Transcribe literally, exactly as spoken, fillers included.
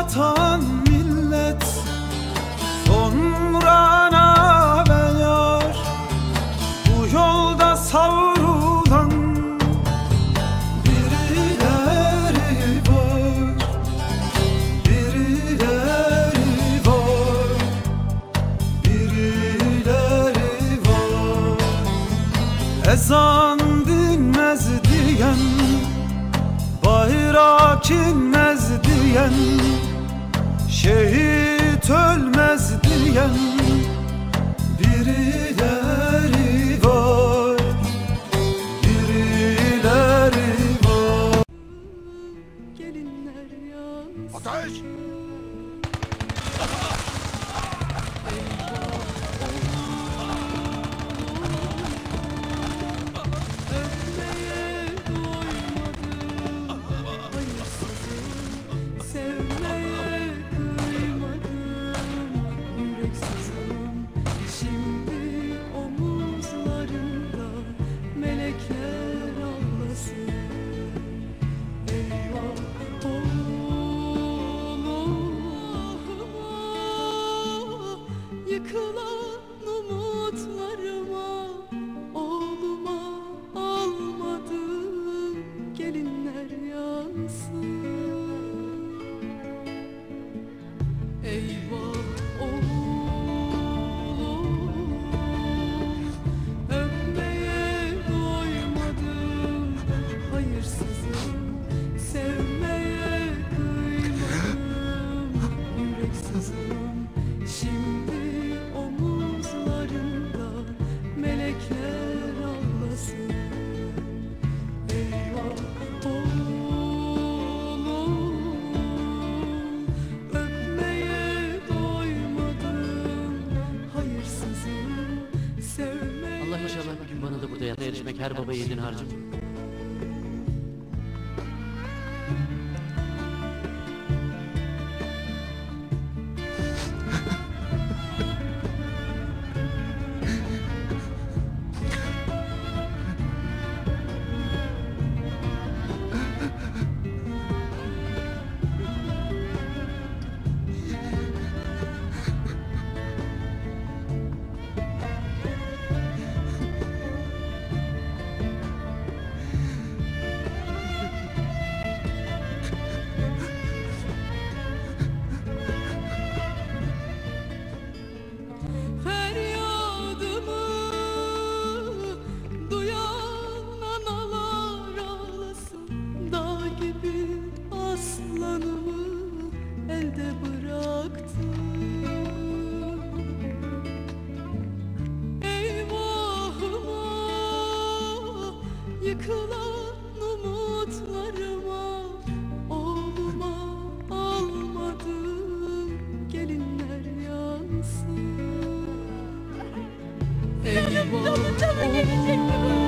vatan millet, sonra nabe yar. Bu yolda savrulan birileri var, birileri var, birileri var. Ezan dinmez diyen, bayrak inmez diyen, şehit ölmez diyen birileri var, birileri var. Gelinler yansın. Ateş! Öpmeye doymadım, hayırsızım. Sevmeye kıymadım, yüreksizim. Şimdi omuzlarında melekler ağlasın. Eyvah oğluma, yıkılan umutlarıma, oğluma almadım, gelinler yansın. Eyvah oğlum, öpmeye doymadım, hayırsızım. Sevmeye kıymadım, yüreksizim. Şimdi omuzlarında melekler ağlasın. Eyvah oğlum, öpmeye doymadım, hayırsızım. Sevmeye... Allah inşallah bir gün bana da burada yanına erişmek her baba yiğidin harcım. Feryadımı duyan analar ağlasın. Dağ gibi aslanımı elde bıraktım. Eyvahıma, yıkılan umutlarıma, oğluma almadım, gelinler yansın. Eyvah oğlum,